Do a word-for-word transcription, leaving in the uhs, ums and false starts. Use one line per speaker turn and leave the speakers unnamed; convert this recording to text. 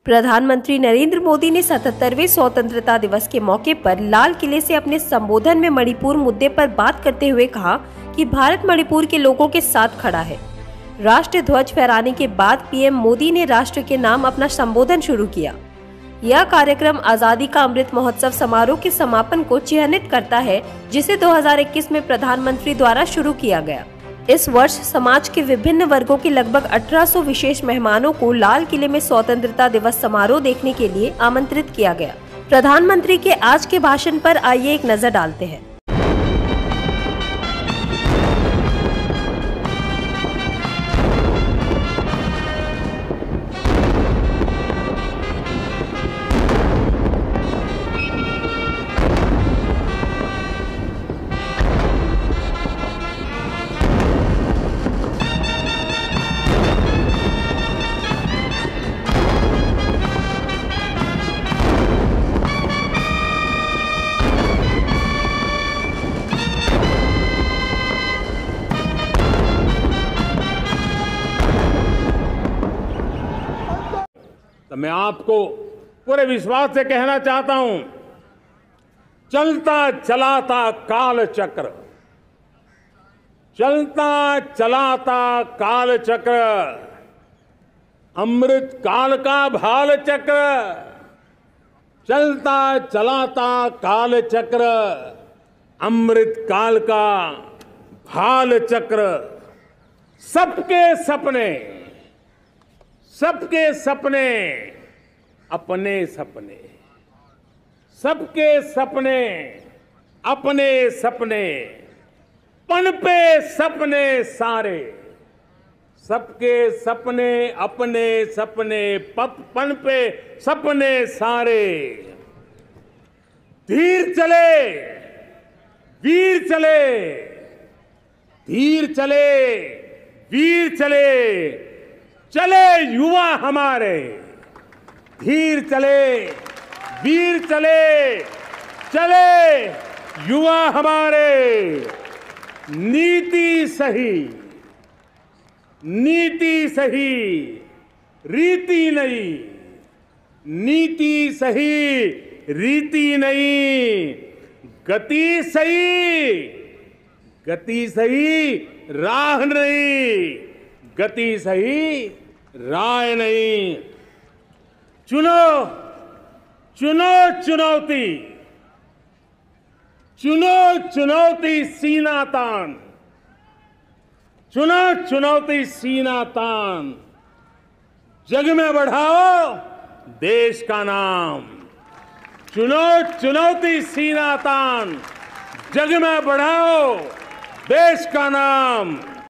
प्रधानमंत्री नरेंद्र मोदी ने सतहत्तरवें स्वतंत्रता दिवस के मौके पर लाल किले से अपने संबोधन में मणिपुर मुद्दे पर बात करते हुए कहा कि भारत मणिपुर के लोगों के साथ खड़ा है। राष्ट्रीय ध्वज फहराने के बाद पीएम मोदी ने राष्ट्र के नाम अपना संबोधन शुरू किया। यह कार्यक्रम आजादी का अमृत महोत्सव समारोह के समापन को चिन्हित करता है, जिसे दो हज़ार इक्कीस में प्रधानमंत्री द्वारा शुरू किया गया। इस वर्ष समाज के विभिन्न वर्गों के लगभग अठारह सौ विशेष मेहमानों को लाल किले में स्वतंत्रता दिवस समारोह देखने के लिए आमंत्रित किया गया। प्रधानमंत्री के आज के भाषण पर आइए एक नजर डालते हैं।
तो मैं आपको पूरे विश्वास से कहना चाहता हूं, चलता चलाता काल चक्र, चलता चलाता काल चक्र, अमृत काल का भाल चक्र, चलता चलाता काल चक्र, अमृत काल का भाल चक्र, सबके सपने सबके सपने अपने सपने, सबके सपने अपने सपने, पनपे सपने सारे, सबके सपने अपने सपने, पप पनपे सपने सारे। धीर चले वीर चले, धीर चले वीर चले, चले युवा हमारे, धीर चले वीर चले, चले युवा हमारे। नीति सही, नीति सही, रीति नहीं, नीति सही रीति नहीं, गति सही, गति सही राह नहीं, गति सही राय नहीं। चुनो चुनो चुनौती, चुनो चुनौती सीना तान, चुनो चुनौती सीना तान, जग में बढ़ाओ देश का नाम। चुनो चुनौती सीना तान, जग में बढ़ाओ देश का नाम।